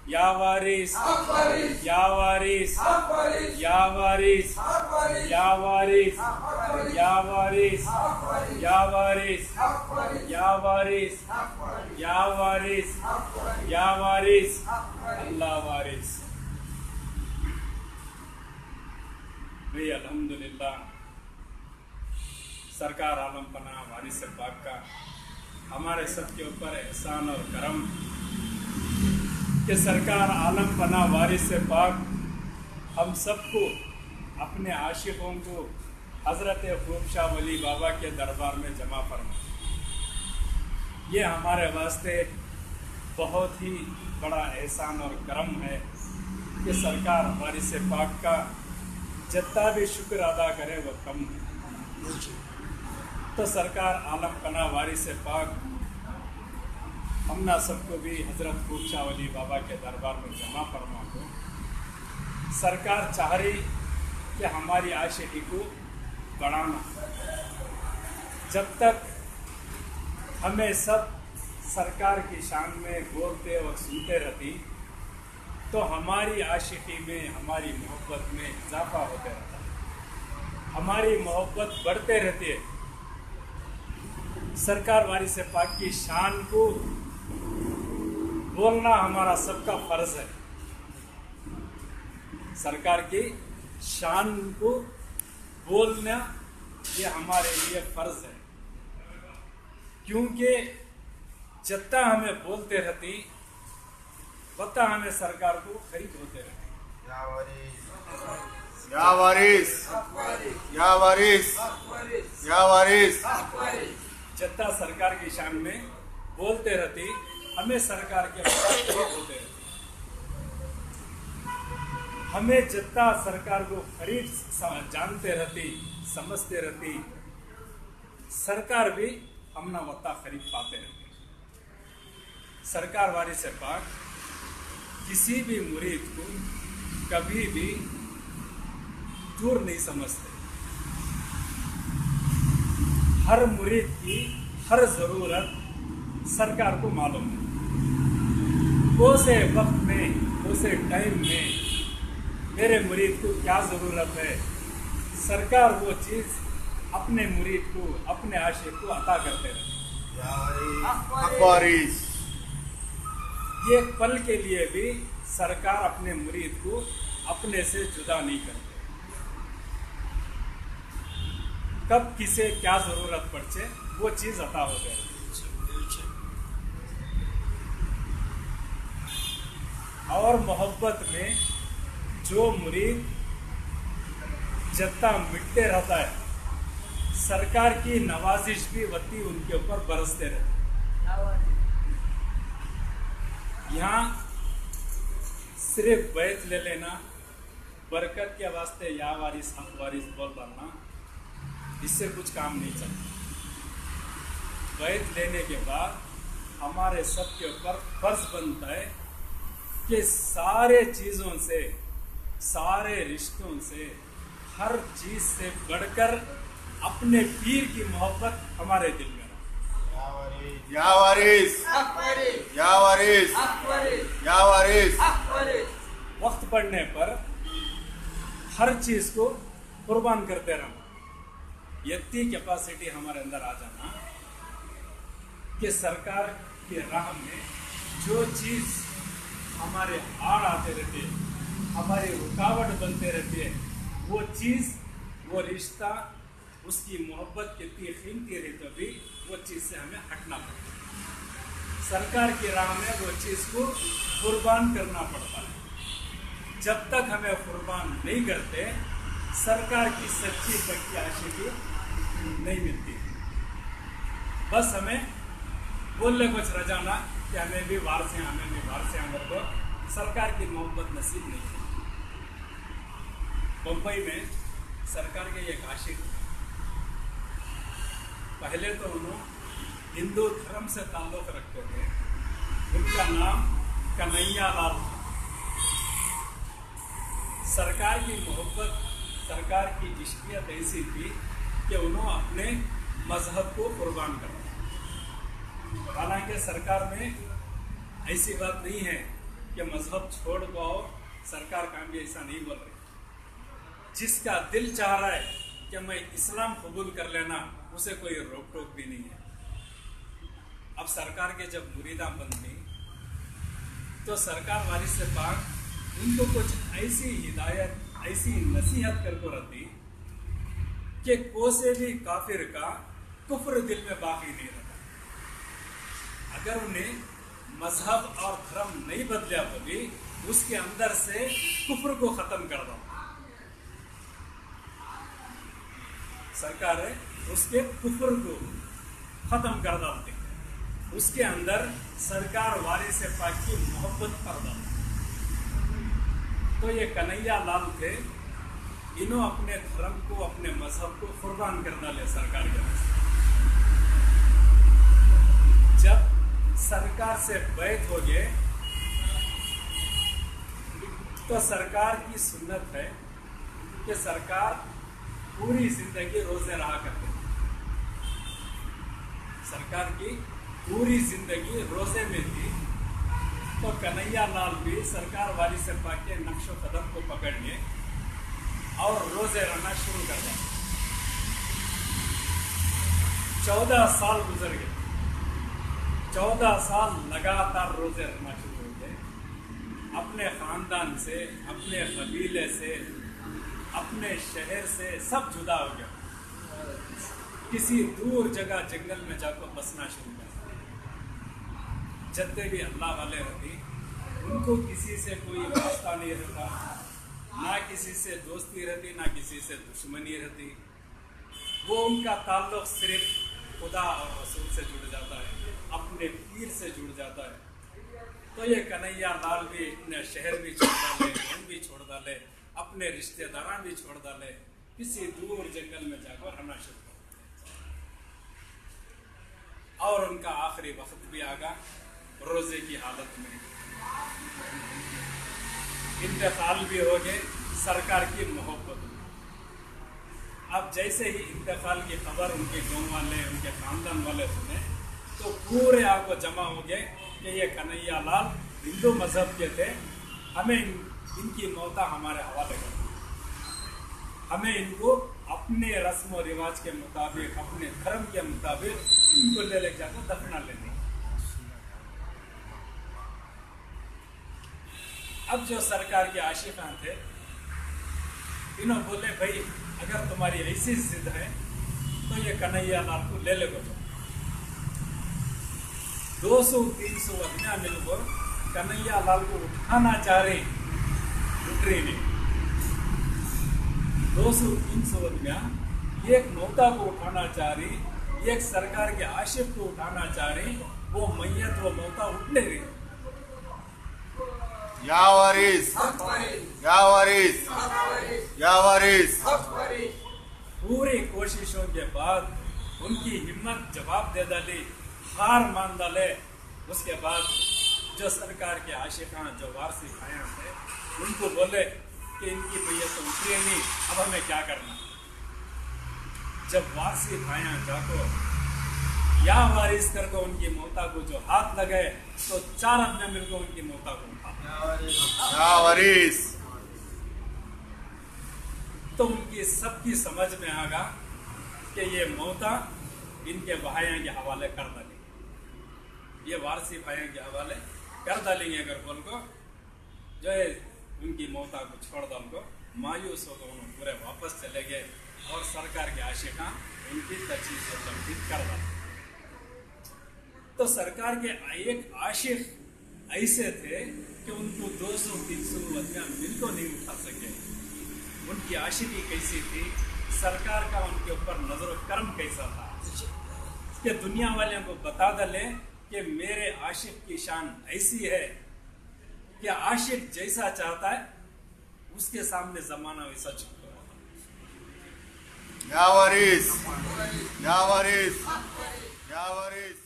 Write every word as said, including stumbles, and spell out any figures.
या वारिस, या वारिस, या वारिस, या वारिस, या वारिस, या वारिस, या वारिस, या वारिस, या वारिस, अल्लाह वारिस। भाई अल्हम्दुलिल्लाह, सरकार आलम पनाह वारिस पाक का हमारे सबके ऊपर एहसान और करम कि सरकार आलम पनाह वारिस पाक हम सबको, अपने आशिकों को हज़रत खूब शाह वली बाबा के दरबार में जमा फरमा। ये हमारे वास्ते बहुत ही बड़ा एहसान और करम है कि सरकार वारिस पाक का जितना भी शुक्र अदा करे वो कम है। तो सरकार आलम पनाह वारिस पाक हमना सबको भी हज़रत खूब शाह वली बाबा के दरबार में जमा फरमा हो। सरकार चाह रही कि हमारी आशिकी को बढ़ाना। जब तक हमें सब सरकार की शान में बोलते और सुनते रहती तो हमारी आशिकी में, हमारी मोहब्बत में इजाफा होते रहता, हमारी मोहब्बत बढ़ते रहती है। सरकार वारिस पाक की शान को बोलना हमारा सबका फर्ज है। सरकार की शान को बोलना ये हमारे लिए फर्ज है, क्योंकि जितना हमें बोलते रहती उतना हमें सरकार को खरीद होते रहती। या वारिस, या वारिस, या वारिस। जितना सरकार की शान में बोलते रहती हमें सरकार के खरीद होते रहती। हमें जितना सरकार को खरीद जानते रहती, समझते रहती, सरकार भी हमना वत्ता खरीद पाते रहती। सरकार वारिस पाक किसी भी मुरीद को कभी भी दूर नहीं समझते। हर मुरीद की हर जरूरत सरकार को मालूम है। उसे वक्त में, उसे टाइम में मेरे मुरीद को क्या जरूरत है, सरकार वो चीज अपने मुरीद को, अपने आशिक को अता करते रहते। ये पल के लिए भी सरकार अपने मुरीद को अपने से जुदा नहीं करते। कब किसे क्या जरूरत पड़े वो चीज अता हो जाए। और मोहब्बत में जो मुरीद जितना मिटते रहता है, सरकार की नवाजिश भी वती उनके ऊपर बरसते रहते। यहाँ सिर्फ बैत ले लेना, बरकत के वास्ते या वारिस हम वारिस बोल डालना, इससे कुछ काम नहीं चलता। बैत लेने के बाद हमारे सबके ऊपर फर्ज बनता है कि सारे चीज़ों से, सारे रिश्तों से, हर चीज़ से बढ़कर अपने पीर की मोहब्बत हमारे दिल में रहे। या वारिस, या वारिस, या वारिस। वक्त पड़ने पर हर चीज़ को कुर्बान करते रहना। इतनी कैपेसिटी हमारे अंदर आ जाना कि सरकार की राह में जो चीज़ हमारे आड़ आते रहते हैं, हमारी रुकावट बनते रहती है, वो चीज़, वो रिश्ता, उसकी मोहब्बत कितनी कीमती रही तो भी वो चीज़ से हमें हटना पड़ता है। सरकार की राह में वो चीज़ को कुर्बान करना पड़ता है। जब तक हमें कुर्बान नहीं करते, सरकार की सच्ची पक्की आशिकी नहीं मिलती। बस हमें बोलने कुछ रजाना कि हमें भी वार से हमें भी वार से हमारे को सरकार की मोहब्बत नसीब नहीं है। बम्बई में सरकार के एक आशिक, पहले तो उन्होंने हिंदू धर्म से ताल्लुक रखते थे। उनका नाम कन्हैया लाल था। सरकार की मोहब्बत, सरकार की इश्कियत ऐसी थी कि उन्होंने अपने मजहब को कुर्बान कर दिया। हालांकि सरकार में ऐसी बात नहीं है कि मजहब छोड़ पाओ, सरकार कामयाबी ऐसा नहीं बोल रही। जिसका दिल चाह रहा है कि मैं इस्लाम कबूल कर लेना, उसे कोई रोक टोक भी नहीं है। अब सरकार के जब मुरीदा बनती तो सरकार वाली से पाक उनको कुछ ऐसी हिदायत, ऐसी नसीहत करको रहती कि कोसे भी काफिर का कुफ्र दिल में बाकी नहीं रहता। अगर उन्हें मजहब और धर्म नहीं बदला तो भी उसके अंदर से कुफ्र को खत्म कर दो। सरकार है उसके कुफ्र को खत्म कर डालती, उसके अंदर सरकार वाली से पाक की मोहब्बत कर डालती। तो ये कन्हैया लाल थे, इन्हों अपने धर्म को, अपने मजहब को कुर्बान कर डाले सरकार के वास्ते। जब सरकार से बैत हो गए तो सरकार की सुन्नत है कि सरकार पूरी जिंदगी रोजे रहा करते। सरकार की पूरी जिंदगी रोजे में थी। तो कन्हैया लाल भी सरकार वाली से पाके नक्शो कदम को पकड़ लिए और रोजे रहना शुरू कर दिया। चौदह साल गुजर गए। चौदह साल लगातार रोजे रहना शुरू हो गए। अपने खानदान से, अपने कबीले से, अपने शहर से सब जुदा हो गया। किसी दूर जगह जंगल में जाकर बसना शुरू कर। जितने भी अल्लाह वाले रहते उनको किसी से कोई वास्ता नहीं रहता, ना किसी से दोस्ती रहती, ना किसी से दुश्मनी रहती। वो उनका ताल्लुक सिर्फ खुदा और रसूल से जुड़ जाता है, अपने पीर से जुड़ जाता है। तो ये कन्हैया लाल भी अपने शहर भी छोड़ डाले, घर भी छोड़ डाले, अपने रिश्तेदार भी छोड़ डाले, किसी दूर जंगल में जाकर रहना शुरू कर। और उनका आखिरी वक्त भी आ गया रोजे की हालत में। इंतकाल भी हो गए सरकार की मोहब्बत में। अब जैसे ही इंतकाल की खबर उनके गाँव वाले, उनके खानदान वाले सुने तो पूरे आपको जमा हो गए कि ये कन्हैया लाल हिंदू मजहब के थे, हमें इन, इनकी मौता हमारे हवाले कर, हमें इनको अपने रस्म और रिवाज के मुताबिक, अपने धर्म के मुताबिक इनको ले ले जाकर दफना लेने। अब जो सरकार के आशिकान थे, इन्होंने बोले भाई अगर तुम्हारी ऐसी जिद है तो ये कन्हैया लाल को ले ले गो। दो सौ तीन सौ आदमियां मिलकर कन्हैया लाल को उठाना चाह रहे, उठ रही नहीं। दो सौ तीन सौ आदमियां एक मौता को उठाना चाह रही, एक सरकार के आशिक को उठाना चाह रही। वो मैयत, वो मौता उठ नहीं रही। या वारिस, या वारिस, या वारिस। पूरी कोशिशों के बाद उनकी हिम्मत जवाब दे डाली, हार मान डाले। उसके बाद जो सरकार के आशिकान, जो वारसी भाइयां थे, उनको बोले कि इनकी मैयत तो उतरी नहीं, अब हमें क्या करना। जब वारसी भाइयां जाको या वारिस करके उनकी मौता को जो हाथ लगाए तो चार आदमी मिलकर उनकी मौता को उठा। या वारिस। तो उनकी सबकी समझ में आ गया कि ये मौता इनके भाइयों के हवाले कर डालेंगे, ये वारसी भाइयों के हवाले कर डालेंगे। अगर बोल को जो है उनकी मौता को छोड़ डाल को, मायूस होकर उन्होंने पूरे वापस चले गए और सरकार के आशिका उनकी तजवीज़ और तनकीद कर डाली। तो सरकार के एक आशिक ऐसे थे कि उनको दो सौ तीन सौ आदमियां मिलकर नहीं उठा सके। उनकी आशिकी कैसी थी, सरकार का उनके ऊपर नजर करम कैसा था कि दुनिया वाले को बता डाले कि मेरे आशिक की शान ऐसी है कि आशिक जैसा चाहता है उसके सामने जमाना वैसा झुका रहता है। या वारिस, या वारिस, या वारिस।